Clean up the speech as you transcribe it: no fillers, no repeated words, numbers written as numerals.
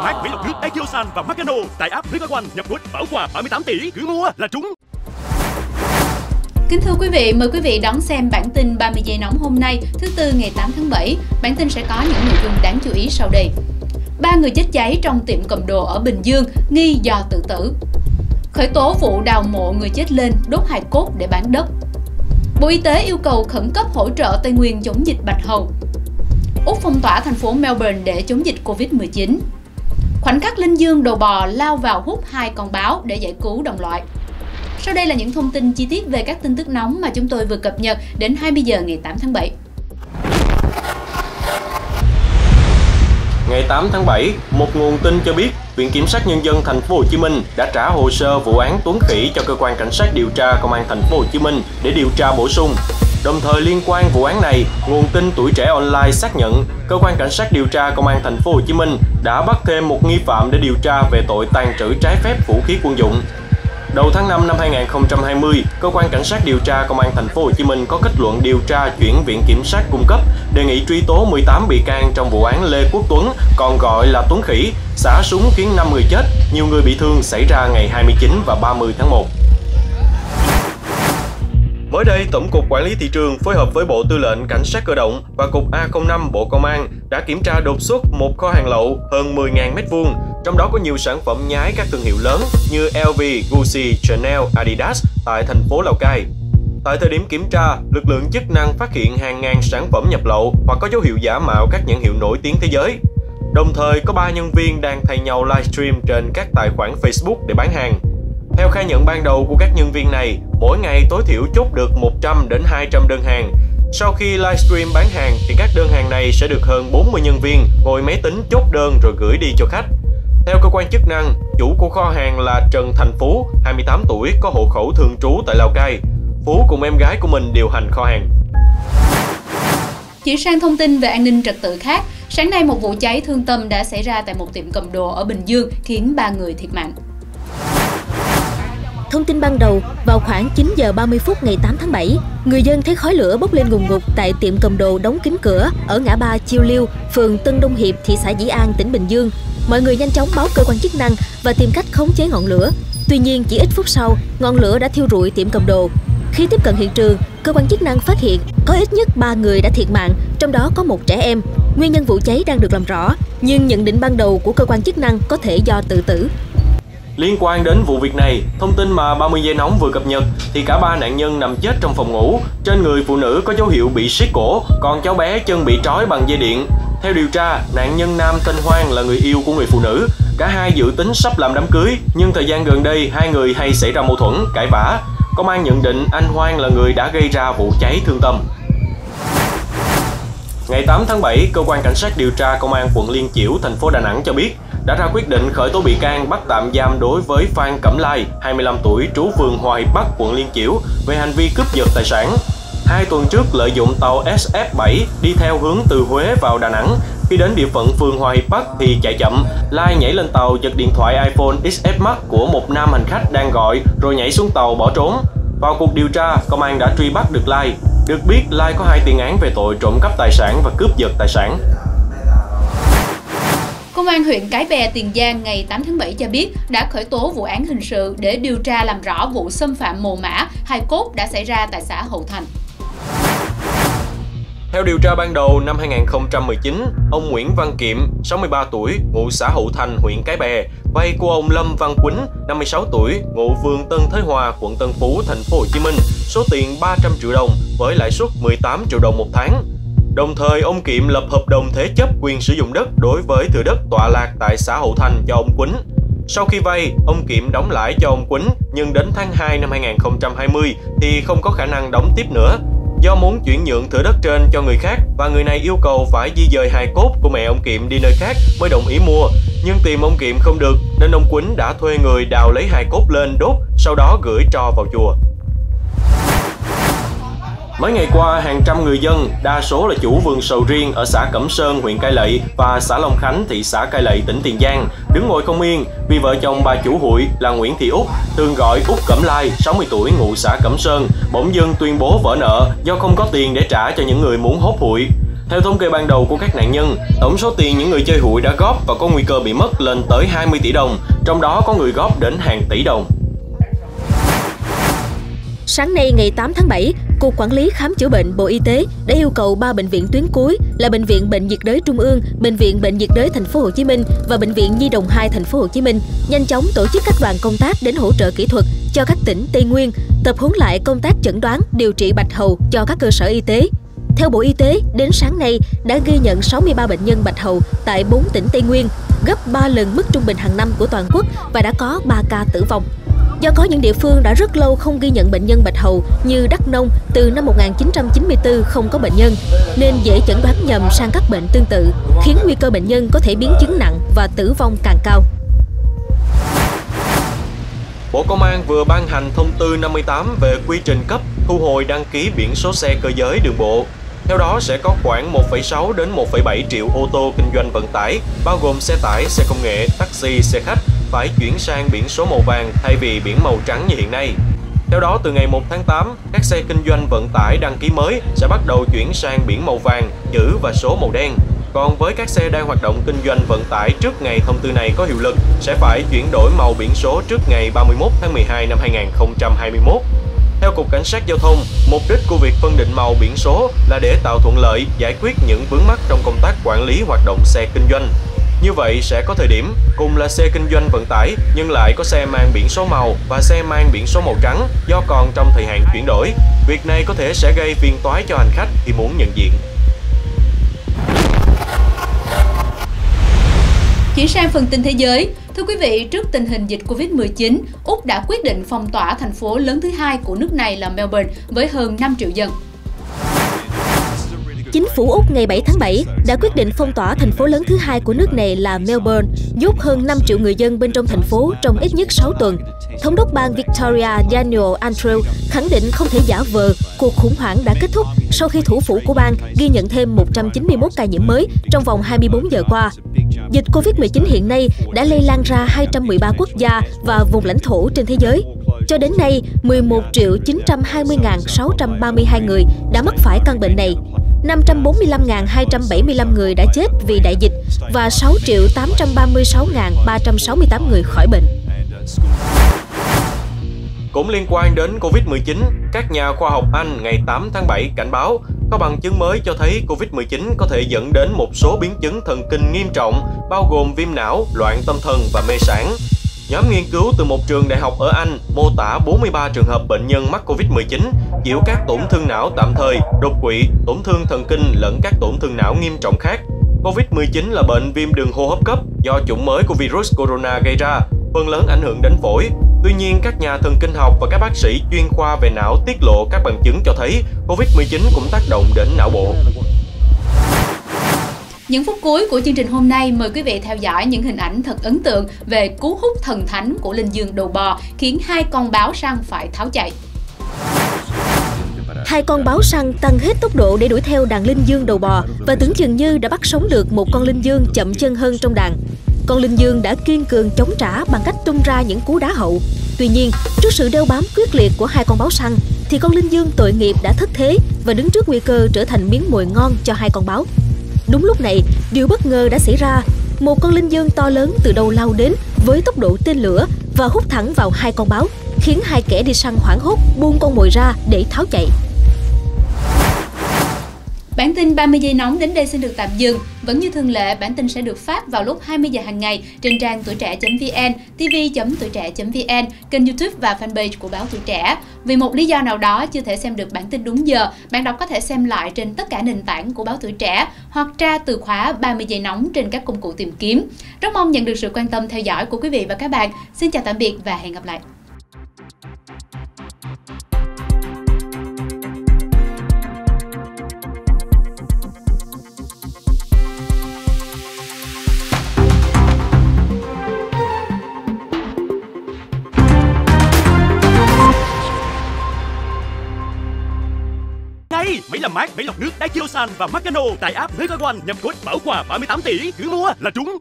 phát máy lọc nước Ekiosan và Macano tại app River One, nhập quýt bảo quà 38 tỷ, cứ mua là trúng. Kính thưa quý vị, mời quý vị đón xem bản tin 30 giây nóng hôm nay, thứ Tư ngày 8 tháng 7. Bản tin sẽ có những nội dung đáng chú ý sau đây. 3 người chết cháy trong tiệm cầm đồ ở Bình Dương nghi do tự tử. Khởi tố vụ đào mộ người chết lên, đốt hài cốt để bán đất. Bộ Y tế yêu cầu khẩn cấp hỗ trợ Tây Nguyên chống dịch bạch hầu. Úc phong tỏa thành phố Melbourne để chống dịch Covid-19. Khoảnh khắc Linh Dương đầu bò lao vào hút 2 con báo để giải cứu đồng loại. Sau đây là những thông tin chi tiết về các tin tức nóng mà chúng tôi vừa cập nhật đến 20 giờ ngày 8 tháng 7. Ngày 8 tháng 7, một nguồn tin cho biết Viện Kiểm sát Nhân dân Thành phố Hồ Chí Minh đã trả hồ sơ vụ án Tuấn Khỉ cho cơ quan cảnh sát điều tra Công an Thành phố Hồ Chí Minh để điều tra bổ sung. Đồng thời liên quan vụ án này, nguồn tin Tuổi Trẻ Online xác nhận cơ quan cảnh sát điều tra Công an Thành phố Hồ Chí Minh đã bắt thêm một nghi phạm để điều tra về tội tàng trữ trái phép vũ khí quân dụng. Đầu tháng 5 năm 2020, cơ quan cảnh sát điều tra Công an Thành phố Hồ Chí Minh có kết luận điều tra chuyển Viện Kiểm sát cung cấp đề nghị truy tố 18 bị can trong vụ án Lê Quốc Tuấn, còn gọi là Tuấn Khỉ, xả súng khiến 5 người chết, nhiều người bị thương xảy ra ngày 29 và 30 tháng 1. Mới đây, Tổng cục Quản lý Thị trường phối hợp với Bộ Tư lệnh Cảnh sát Cơ động và Cục A05 Bộ Công an đã kiểm tra đột xuất một kho hàng lậu hơn 10.000 m², trong đó có nhiều sản phẩm nhái các thương hiệu lớn như LV, Gucci, Chanel, Adidas tại thành phố Lào Cai. Tại thời điểm kiểm tra, lực lượng chức năng phát hiện hàng ngàn sản phẩm nhập lậu hoặc có dấu hiệu giả mạo các nhãn hiệu nổi tiếng thế giới. Đồng thời, có 3 nhân viên đang thay nhau livestream trên các tài khoản Facebook để bán hàng. Theo khai nhận ban đầu của các nhân viên này, mỗi ngày tối thiểu chốt được 100 đến 200 đơn hàng. Sau khi livestream bán hàng thì các đơn hàng này sẽ được hơn 40 nhân viên ngồi máy tính chốt đơn rồi gửi đi cho khách. Theo cơ quan chức năng, chủ của kho hàng là Trần Thành Phú, 28 tuổi, có hộ khẩu thường trú tại Lào Cai. Phú cùng em gái của mình điều hành kho hàng. Chuyển sang thông tin về an ninh trật tự khác, sáng nay một vụ cháy thương tâm đã xảy ra tại một tiệm cầm đồ ở Bình Dương khiến 3 người thiệt mạng. Thông tin ban đầu, vào khoảng 9 giờ 30 phút ngày 8 tháng 7, người dân thấy khói lửa bốc lên ngùn ngụt tại tiệm cầm đồ đóng kín cửa ở ngã ba Chiêu Liêu, phường Tân Đông Hiệp, thị xã Dĩ An, tỉnh Bình Dương. Mọi người nhanh chóng báo cơ quan chức năng và tìm cách khống chế ngọn lửa. Tuy nhiên, chỉ ít phút sau, ngọn lửa đã thiêu rụi tiệm cầm đồ. Khi tiếp cận hiện trường, cơ quan chức năng phát hiện có ít nhất 3 người đã thiệt mạng, trong đó có một trẻ em. Nguyên nhân vụ cháy đang được làm rõ, nhưng nhận định ban đầu của cơ quan chức năng có thể do tự tử. Liên quan đến vụ việc này, thông tin mà 30 giây nóng vừa cập nhật thì cả 3 nạn nhân nằm chết trong phòng ngủ. Trên người phụ nữ có dấu hiệu bị siết cổ, còn cháu bé chân bị trói bằng dây điện. Theo điều tra, nạn nhân nam tên Hoang là người yêu của người phụ nữ. Cả hai dự tính sắp làm đám cưới, nhưng thời gian gần đây hai người hay xảy ra mâu thuẫn, cãi vã. Công an nhận định anh Hoang là người đã gây ra vụ cháy thương tâm. Ngày 8 tháng 7, cơ quan cảnh sát điều tra Công an quận Liên Chiểu, thành phố Đà Nẵng cho biết đã ra quyết định khởi tố bị can, bắt tạm giam đối với Phan Cẩm Lai, 25 tuổi, trú phường Hòa Hiệp Bắc, quận Liên Chiểu về hành vi cướp giật tài sản. 2 tuần trước, lợi dụng tàu SF7 đi theo hướng từ Huế vào Đà Nẵng. Khi đến địa phận phường Hòa Hiệp Bắc thì chạy chậm, Lai nhảy lên tàu giật điện thoại iPhone XS Max của một nam hành khách đang gọi rồi nhảy xuống tàu bỏ trốn. Vào cuộc điều tra, công an đã truy bắt được Lai. Được biết, Lai có 2 tiền án về tội trộm cắp tài sản và cướp giật tài sản. Công an huyện Cái Bè, Tiền Giang ngày 8 tháng 7 cho biết đã khởi tố vụ án hình sự để điều tra làm rõ vụ xâm phạm mồ mả, hài cốt đã xảy ra tại xã Hậu Thành. Theo điều tra ban đầu, năm 2019, ông Nguyễn Văn Kiệm, 63 tuổi, ngụ xã Hậu Thành, huyện Cái Bè, vay của ông Lâm Văn Quýnh, 56 tuổi, ngụ phường Tân Thới Hòa, quận Tân Phú, thành phố Hồ Chí Minh, số tiền 300 triệu đồng với lãi suất 18 triệu đồng một tháng. Đồng thời, ông Kiệm lập hợp đồng thế chấp quyền sử dụng đất đối với thửa đất tọa lạc tại xã Hậu Thành cho ông Quýnh. Sau khi vay, ông Kiệm đóng lãi cho ông Quýnh, nhưng đến tháng 2 năm 2020 thì không có khả năng đóng tiếp nữa. Do muốn chuyển nhượng thửa đất trên cho người khác và người này yêu cầu phải di dời hài cốt của mẹ ông Kiệm đi nơi khác mới đồng ý mua, nhưng tìm ông Kiệm không được nên ông Quýnh đã thuê người đào lấy hài cốt lên đốt, sau đó gửi tro vào chùa. Mấy ngày qua, hàng trăm người dân, đa số là chủ vườn sầu riêng ở xã Cẩm Sơn, huyện Cai Lậy và xã Long Khánh, thị xã Cai Lậy, tỉnh Tiền Giang, đứng ngồi không yên vì vợ chồng bà chủ hụi là Nguyễn Thị Út, thường gọi Út Cẩm Lai, 60 tuổi, ngụ xã Cẩm Sơn, bỗng dưng tuyên bố vỡ nợ do không có tiền để trả cho những người muốn hốt hụi. Theo thống kê ban đầu của các nạn nhân, tổng số tiền những người chơi hụi đã góp và có nguy cơ bị mất lên tới 20 tỷ đồng, trong đó có người góp đến hàng tỷ đồng. Sáng nay ngày 8 tháng 7, Cục Quản lý Khám chữa bệnh Bộ Y tế đã yêu cầu 3 bệnh viện tuyến cuối là Bệnh viện Bệnh nhiệt đới Trung ương, Bệnh viện Bệnh nhiệt đới Thành phố Hồ Chí Minh và Bệnh viện Nhi đồng 2 Thành phố Hồ Chí Minh nhanh chóng tổ chức các đoàn công tác đến hỗ trợ kỹ thuật cho các tỉnh Tây Nguyên, tập huấn lại công tác chẩn đoán, điều trị bạch hầu cho các cơ sở y tế. Theo Bộ Y tế, đến sáng nay đã ghi nhận 63 bệnh nhân bạch hầu tại 4 tỉnh Tây Nguyên, gấp 3 lần mức trung bình hàng năm của toàn quốc và đã có 3 ca tử vong. Do có những địa phương đã rất lâu không ghi nhận bệnh nhân bạch hầu như Đắk Nông từ năm 1994 không có bệnh nhân, nên dễ chẩn đoán nhầm sang các bệnh tương tự, khiến nguy cơ bệnh nhân có thể biến chứng nặng và tử vong càng cao. Bộ Công an vừa ban hành thông tư 58 về quy trình cấp, thu hồi đăng ký biển số xe cơ giới đường bộ. Theo đó sẽ có khoảng 1,6 đến 1,7 triệu ô tô kinh doanh vận tải, bao gồm xe tải, xe công nghệ, taxi, xe khách, phải chuyển sang biển số màu vàng thay vì biển màu trắng như hiện nay. Theo đó, từ ngày 1 tháng 8, các xe kinh doanh vận tải đăng ký mới sẽ bắt đầu chuyển sang biển màu vàng, chữ và số màu đen. Còn với các xe đang hoạt động kinh doanh vận tải trước ngày thông tư này có hiệu lực, sẽ phải chuyển đổi màu biển số trước ngày 31 tháng 12 năm 2021. Theo Cục Cảnh sát Giao thông, mục đích của việc phân định màu biển số là để tạo thuận lợi giải quyết những vướng mắc trong công tác quản lý hoạt động xe kinh doanh. Như vậy sẽ có thời điểm cùng là xe kinh doanh vận tải nhưng lại có xe mang biển số màu và xe mang biển số màu trắng do còn trong thời hạn chuyển đổi. Việc này có thể sẽ gây phiền toái cho hành khách khi muốn nhận diện. Chuyển sang phần tin thế giới. Thưa quý vị, trước tình hình dịch Covid-19, Úc đã quyết định phong tỏa thành phố lớn thứ hai của nước này là Melbourne với hơn 5 triệu dân. Chính phủ Úc ngày 7 tháng 7 đã quyết định phong tỏa thành phố lớn thứ hai của nước này là Melbourne, nhốt hơn 5 triệu người dân bên trong thành phố trong ít nhất 6 tuần. Thống đốc bang Victoria Daniel Andrew khẳng định không thể giả vờ cuộc khủng hoảng đã kết thúc sau khi thủ phủ của bang ghi nhận thêm 191 ca nhiễm mới trong vòng 24 giờ qua. Dịch Covid-19 hiện nay đã lây lan ra 213 quốc gia và vùng lãnh thổ trên thế giới. Cho đến nay, 11.920.632 người đã mắc phải căn bệnh này. 545.275 người đã chết vì đại dịch và 6.836.368 người khỏi bệnh. Cũng liên quan đến Covid-19, các nhà khoa học Anh ngày 8 tháng 7 cảnh báo có bằng chứng mới cho thấy Covid-19 có thể dẫn đến một số biến chứng thần kinh nghiêm trọng, bao gồm viêm não, loạn tâm thần và mê sản. Nhóm nghiên cứu từ một trường đại học ở Anh mô tả 43 trường hợp bệnh nhân mắc Covid-19 chịu các tổn thương não tạm thời, đột quỵ, tổn thương thần kinh lẫn các tổn thương não nghiêm trọng khác. Covid-19 là bệnh viêm đường hô hấp cấp do chủng mới của virus corona gây ra, phần lớn ảnh hưởng đến phổi. Tuy nhiên, các nhà thần kinh học và các bác sĩ chuyên khoa về não tiết lộ các bằng chứng cho thấy Covid-19 cũng tác động đến não bộ. Những phút cuối của chương trình hôm nay, mời quý vị theo dõi những hình ảnh thật ấn tượng về cú hút thần thánh của linh dương đầu bò khiến 2 con báo săn phải tháo chạy. 2 con báo săn tăng hết tốc độ để đuổi theo đàn linh dương đầu bò và tưởng chừng như đã bắt sống được một con linh dương chậm chân hơn trong đàn. Con linh dương đã kiên cường chống trả bằng cách tung ra những cú đá hậu. Tuy nhiên, trước sự đeo bám quyết liệt của 2 con báo săn, thì con linh dương tội nghiệp đã thất thế và đứng trước nguy cơ trở thành miếng mồi ngon cho 2 con báo. Đúng lúc này, điều bất ngờ đã xảy ra. Một con linh dương to lớn từ đâu lao đến với tốc độ tên lửa và hút thẳng vào 2 con báo, khiến 2 kẻ đi săn hoảng hốt buông con mồi ra để tháo chạy. Bản tin 30 giây nóng đến đây xin được tạm dừng. Vẫn như thường lệ, bản tin sẽ được phát vào lúc 20 giờ hàng ngày trên trang tuổi trẻ.vn, tv.tuổi trẻ.vn, kênh YouTube và fanpage của báo Tuổi Trẻ. Vì một lý do nào đó chưa thể xem được bản tin đúng giờ, bạn đọc có thể xem lại trên tất cả nền tảng của báo Tuổi Trẻ hoặc tra từ khóa 30 giây nóng trên các công cụ tìm kiếm. Rất mong nhận được sự quan tâm theo dõi của quý vị và các bạn. Xin chào tạm biệt và hẹn gặp lại. Máy làm mát, máy lọc nước Daikirosan và Makano tại app Mega One nhập code bảo quà 38 tỷ, cứ mua là trúng.